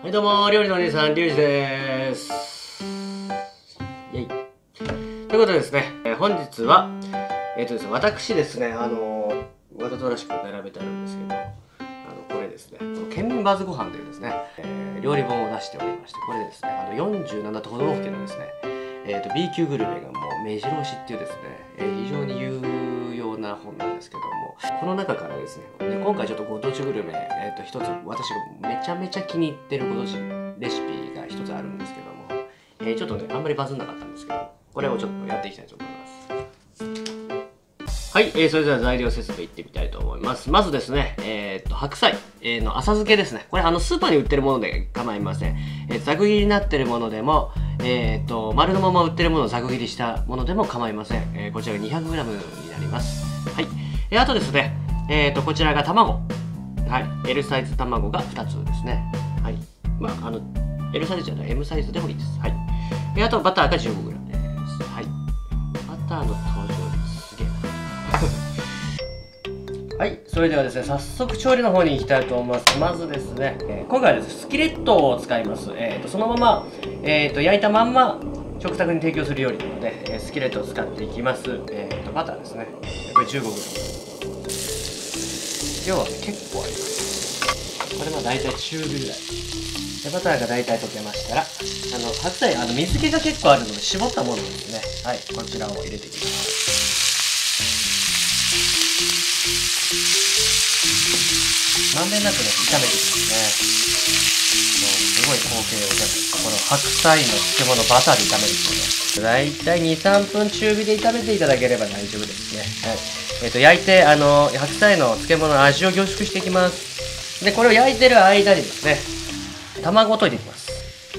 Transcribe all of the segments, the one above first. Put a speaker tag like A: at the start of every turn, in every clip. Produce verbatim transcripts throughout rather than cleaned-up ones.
A: はいどうも、料理のお兄さん、リュウジです。イェイ。ということでですね、えー、本日は、えっ、ー、とですね、私ですね、あのー、わざとらしく並べてあるんですけど、あの、これですね、この県民バズご飯というですね、えー、料理本を出しておりまして、これですね、あの、よんじゅうなな都道府県のですね、えっ、ー、と、B 級グルメがもう目白押しっていうですね、えー、非常に有用な本なんですけども、この中からですね、今回ちょっとご当地グルメ、えー、と一つ私がめちゃめちゃ気に入ってるご当地レシピが一つあるんですけども、えー、ちょっとねあんまりバズんなかったんですけど、これをちょっとやっていきたいと思います。はい、えー、それでは材料説明いってみたいと思います。まずですね、えー、と白菜、えー、の浅漬けですね。これあのスーパーに売ってるもので構いません。えー、ざく切りになってるものでも、えー、と丸のまま売ってるものをざく切りしたものでも構いません。えー、こちらが にひゃくグラム になります。はい、えー、あとですね、えー、とこちらが卵、はい、L サイズ卵がふたつですね。はい、まああの L サイズじゃない エム サイズでもいいです。はい、えー、あとバターが じゅうごグラム です。はい、バターの登場ですげえな。はい、それではですね、早速調理の方に行きたいと思います。まずですね、えー、今回はですね、スキレットを使います。えー、とそのまま、えー、と焼いたまんま食卓に提供する料理なので、えー、スキレットを使っていきます。えー、とバターですね、これ じゅうごグラム。量は結構あります。これはだいたい中火ぐらいで、バターがだいたい溶けましたら、あの白菜、あの水気が結構あるので絞ったものですね。はい、こちらを入れていきます。まんべんなくね炒めていきますね。もうすごい光景をじゃこの白菜の漬物バターで炒めるっていうのはだいたいにさんぷん中火で炒めていただければ大丈夫ですね。はい、えー、と焼いてあの白菜の漬物の味を凝縮していきます。でこれを焼いてる間にですね、卵を溶いていきます。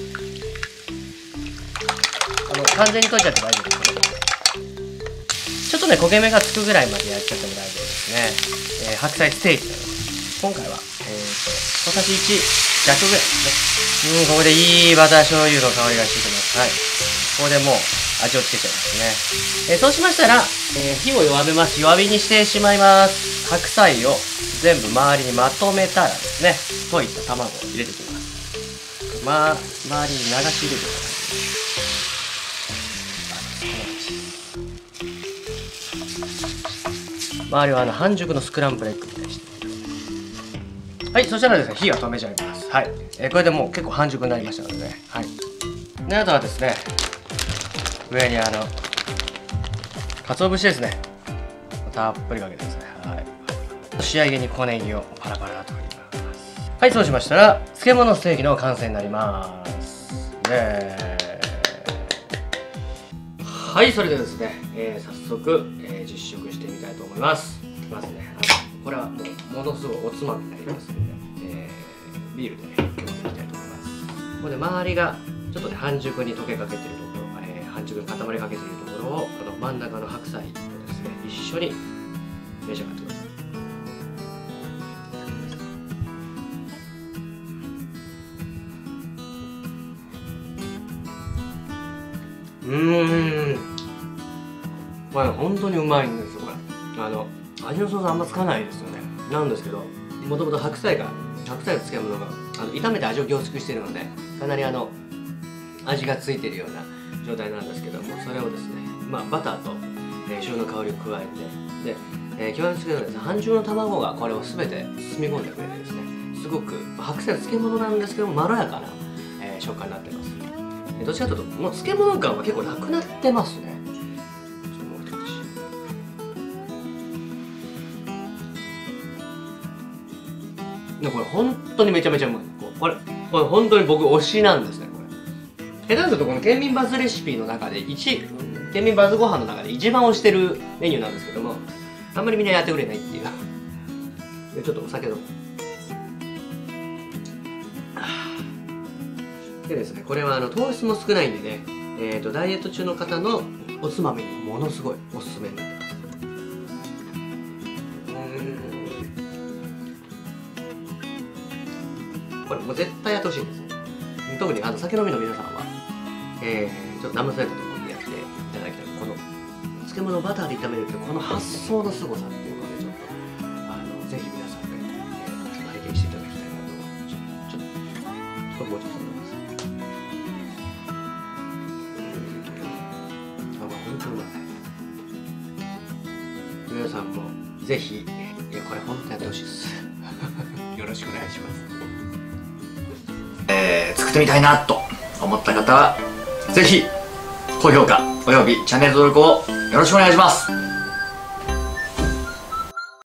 A: あの完全に溶いちゃって大丈夫ですけど、ちょっとね焦げ目がつくぐらいまで焼いちゃっても大丈夫ですね。えー、白菜ステーキなので今回は、えー、と小さじいち弱ぐらいですね。うん、ここでいいバター醤油の香りがしてきます。はい、ここでもう味をつけちゃいますね。えー、そうしましたら、えー、火を弱めます。弱火にしてしまいます。白菜を全部周りにまとめたらですね、溶いた卵を入れていきます。まあ、周りに流し入れてください。周りはあの半熟のスクランブルエッグみたいにして。はい、そしたらですね、火が止めちゃいます。はい、えー、これでもう結構半熟になりましたのでね。はい。で、あとはですね、上にあの、鰹節ですね。たっぷりかけてですね。はい。仕上げに小ネギをパラパラと振ります。はい、そうしましたら、漬物ステーキの完成になります。ね。はい、それではですね、えー、早速、えー、実食してみたいと思います。まずね、これはもうものすごいおつまみになりますので、えー、ビールでね、今日はいきたいと思います。ここで周りがちょっとね半熟に溶けかけてるところ、えー、半熟に固まりかけてるところをこの真ん中の白菜とですね一緒に召し上がってください。うーん、これ本当にうまいんですよ。これあの味のソースあんまつかないですよね。なんですけど、もともと白菜が白菜の漬物があの炒めて味を凝縮しているので、かなりあの味がついているような状態なんですけども、それをですね、まあ、バターと、えー、醤油の香りを加えて、で、えー、極めつけのですね、半熟の卵がこれを全て包み込んでくれてですね、すごく、まあ、白菜の漬物なんですけどもまろやかな、えー、食感になってます。どっちかというともう漬物感は結構なくなってますね。これ本当にめちゃめちゃうまい。これこれ本当に僕推しなんですね。これ下手するとこの県民バズレシピの中でいち県民バズご飯の中で一番推してるメニューなんですけども、あんまりみんなやってくれないっていうでちょっとお酒のでですね、これはあの糖質も少ないんでね、えー、とダイエット中の方のおつまみにものすごいおすすめになってます。これもう絶対やってほしいんですよ。特にあの酒飲みの皆さんは、えー、ちょっと騙されたところでやっていただきたい。この漬物をバターで炒めるっていうこの発想の凄さっていうので、ちょっとあのぜひ皆さんで、えー、体験していただきたいなとちょちょっとこれもうちょっと飲みます。あ、まあ本当にうまい。皆さんもぜひ、いやこれ本当にやってほしいですよろしくお願いします。えー、作ってみたいなと思った方はぜひ高評価およびチャンネル登録をよろしくお願いします。